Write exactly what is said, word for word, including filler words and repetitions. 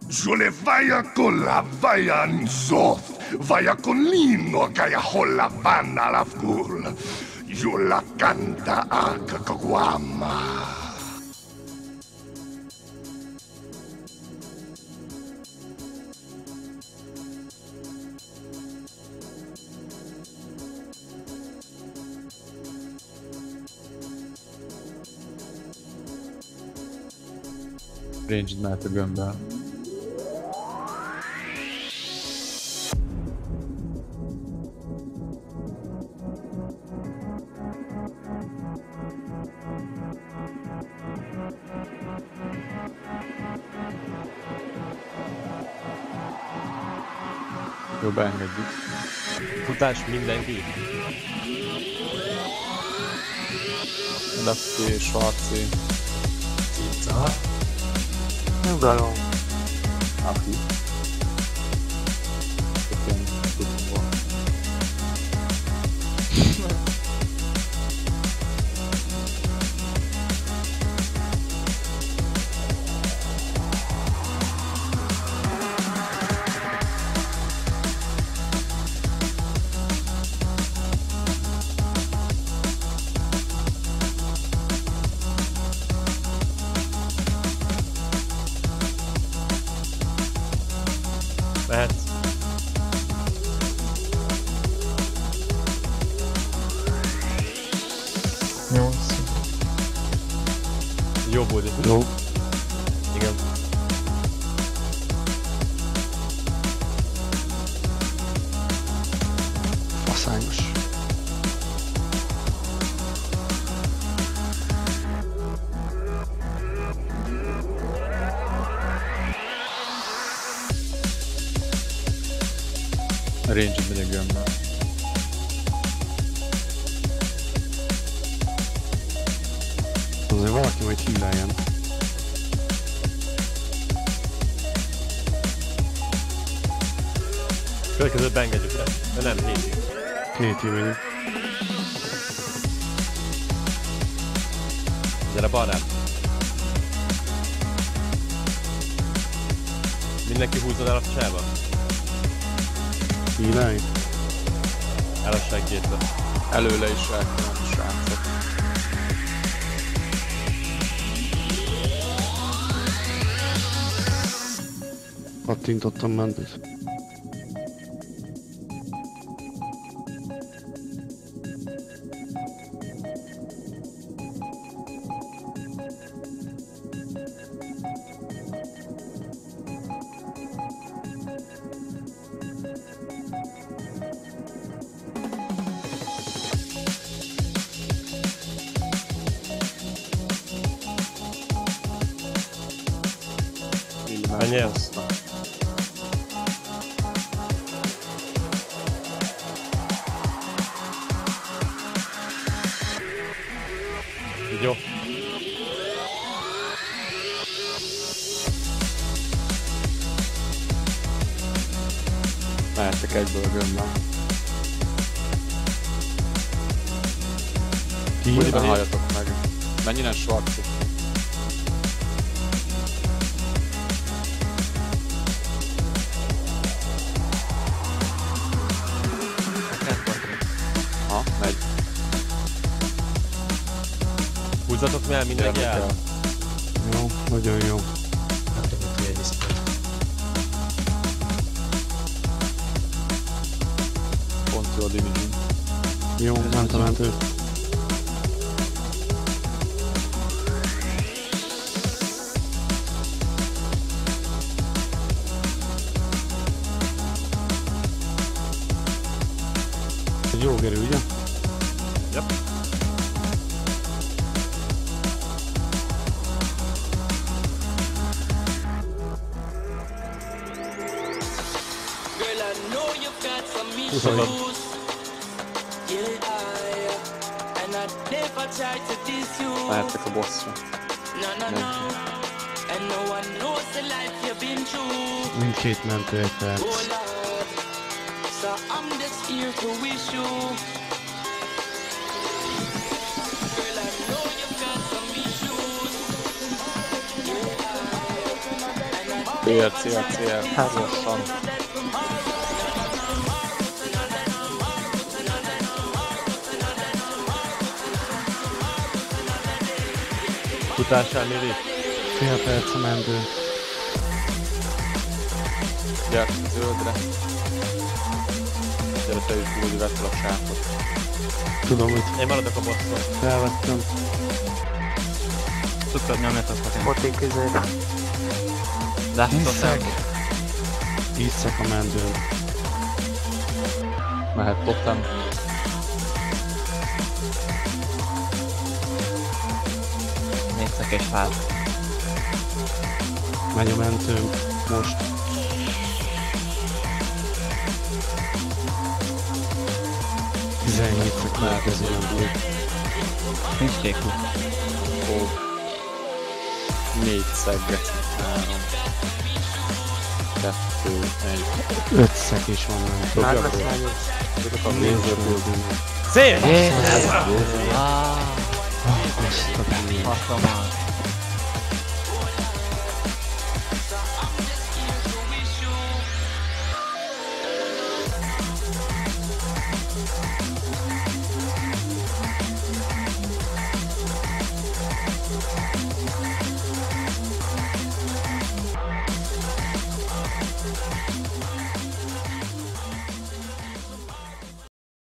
Jole vaya con la vaya nzoth, vaya con lino kaya hola bana la ful. Yola canta akakaguama. Range-d mehet a gömbbel. Jó, beengedjük. Futás mindenki. Lefty, Schwarzi. Cica. Nyugalom. Aki. Kötén, tudva. Mehetsz. Nyolc. Jó budi. Jó. Igen. Faszányos. A range-d megy a gömbbel. Azért valaki majd hívleljen. Következőt beengedjük le. De nem, hétig. Néti megyünk. Gyere balrám. Mindenki húzzon el a csába. Hívlelj? Elasság gétbe. Előle is elkenem a srácok. Kattintottam mentet. Menj el. Így jó. Mehettek egyből a gömbbel. Budiben halljatok meg. Menj innen, Schwarzi. Ha, megy. Húzzatok mi el, mindenki el. Jó, nagyon jó. Nem tudom, hogy egy iszpont. Pont jó a dimizsünk. Jó, ment a mentő. Egy jó gerő, ugye? Yep. Húszadod. Mehettek a bosszra. Mindkét mentő egy perc. Cél, cél, cél. Gyorsan. Futással, Lili. Fél perc a mentő. Gyere, zöldre. Gyere, te is úgy vettel a sátot. Tudom, hogy Én maradok a bosszon. felvettem. Tudod nyomni azt a Botik közé. Hiszek. Hiszek a mentőn. Mehet totem. négyszek és fáz. Megy a mentőm. Most. tizenhét következő mentő. Nincs kékú. Ó. Négy szegge. Három. Kettő, egy. öt szek is van mentő. Dobja Már föl. beszélünk. Tudok a lézerből. Szép! Ah, Azt a hatalmas.